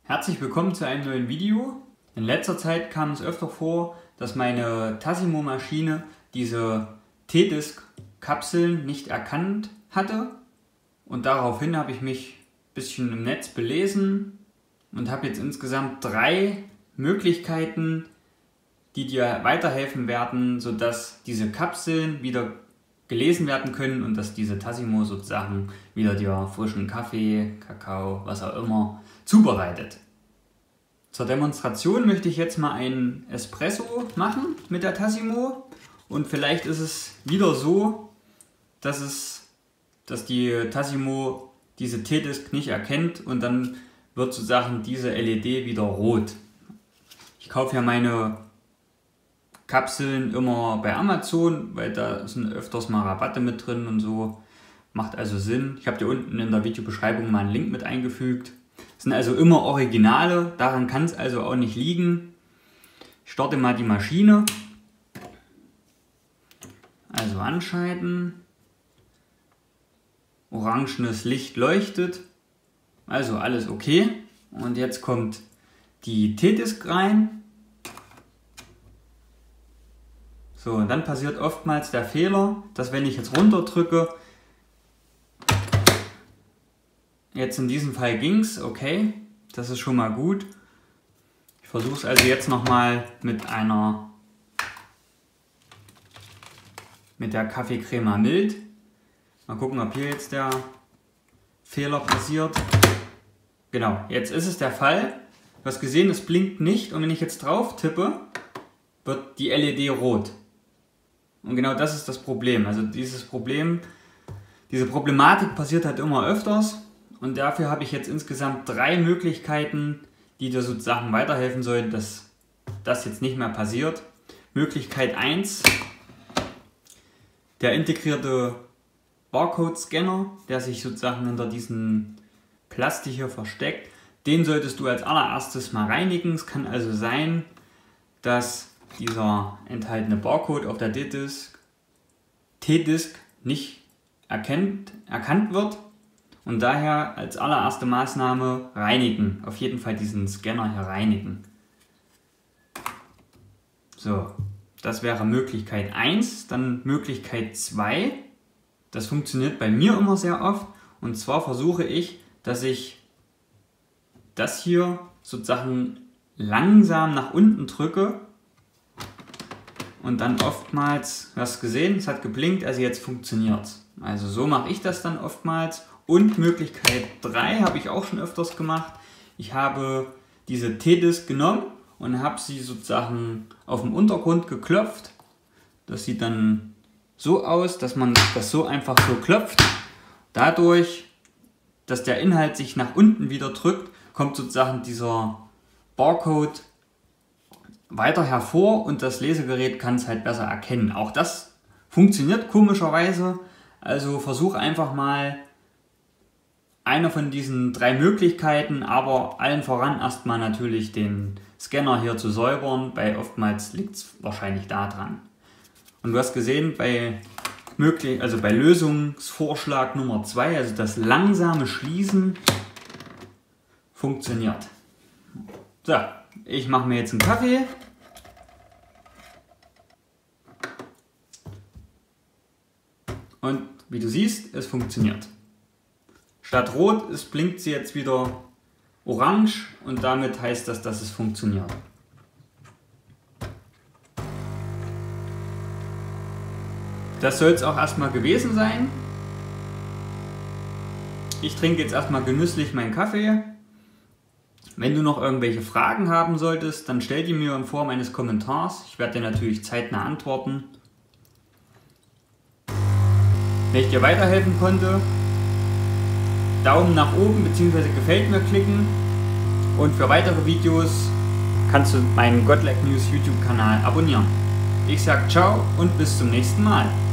Herzlich willkommen zu einem neuen Video. In letzter Zeit kam es öfter vor, dass meine Tassimo-Maschine diese T-Disk-Kapseln nicht erkannt hatte. Und daraufhin habe ich mich ein bisschen im Netz belesen und habe jetzt insgesamt 3 Möglichkeiten, die dir weiterhelfen werden, sodass diese Kapseln wieder gelesen werden können und dass diese Tassimo sozusagen wieder dir frischen Kaffee, Kakao, was auch immer zubereitet. Zur Demonstration möchte ich jetzt mal einen Espresso machen mit der Tassimo und vielleicht ist es wieder so, dass die Tassimo diese T-Disk nicht erkennt und dann wird sozusagen diese LED wieder rot. Ich kaufe ja meine Kapseln immer bei Amazon, weil da sind öfters mal Rabatte mit drin und so. Macht also Sinn. Ich habe dir unten in der Videobeschreibung mal einen Link mit eingefügt. Das sind also immer Originale, daran kann es also auch nicht liegen. Ich starte mal die Maschine. Also anschalten. Orangenes Licht leuchtet. Also alles okay. Und jetzt kommt die T-Disk rein. So, und dann passiert oftmals der Fehler, dass wenn ich jetzt runter drücke, jetzt in diesem Fall ging es, okay, das ist schon mal gut. Ich versuche es also jetzt nochmal mit der Kaffeecrema mild. Mal gucken, ob hier jetzt der Fehler passiert. Genau, jetzt ist es der Fall. Du hast gesehen, es blinkt nicht und wenn ich jetzt drauf tippe, wird die LED rot. Und genau das ist das Problem. Also diese Problematik passiert halt immer öfters. Und dafür habe ich jetzt insgesamt 3 Möglichkeiten, die dir sozusagen weiterhelfen sollen, dass das jetzt nicht mehr passiert. Möglichkeit 1, der integrierte Barcode-Scanner, der sich sozusagen hinter diesem Plastik hier versteckt. Den solltest du als allererstes mal reinigen. Es kann also sein, dass dieser enthaltene Barcode auf der T-Disk nicht erkannt wird und daher als allererste Maßnahme reinigen. Auf jeden Fall diesen Scanner hier reinigen. So, das wäre Möglichkeit 1. Dann Möglichkeit 2. Das funktioniert bei mir immer sehr oft und zwar versuche ich, dass ich das hier sozusagen langsam nach unten drücke. Und dann oftmals, du hast gesehen, es hat geblinkt, also jetzt funktioniert es. Also so mache ich das dann oftmals. Und Möglichkeit 3 habe ich auch schon öfters gemacht. Ich habe diese T-Disk genommen und habe sie sozusagen auf dem Untergrund geklopft. Das sieht dann so aus, dass man das so einfach so klopft. Dadurch, dass der Inhalt sich nach unten wieder drückt, kommt sozusagen dieser Barcode weiter hervor und das Lesegerät kann es halt besser erkennen. Auch das funktioniert komischerweise. Also versuch einfach mal eine von diesen 3 Möglichkeiten, aber allen voran erstmal natürlich den Scanner hier zu säubern, weil oftmals liegt es wahrscheinlich daran. Und du hast gesehen, bei Lösungsvorschlag Nummer 2, also das langsame Schließen, funktioniert. So, ich mache mir jetzt einen Kaffee. Und wie du siehst, es funktioniert. Statt rot blinkt sie jetzt wieder orange und damit heißt das, dass es funktioniert. Das soll es auch erstmal gewesen sein. Ich trinke jetzt erstmal genüsslich meinen Kaffee. Wenn du noch irgendwelche Fragen haben solltest, dann stell die mir in Form eines Kommentars. Ich werde dir natürlich zeitnah antworten. Wenn ich dir weiterhelfen konnte, Daumen nach oben bzw. gefällt mir klicken. Und für weitere Videos kannst du meinen Godlike News YouTube Kanal abonnieren. Ich sage ciao und bis zum nächsten Mal.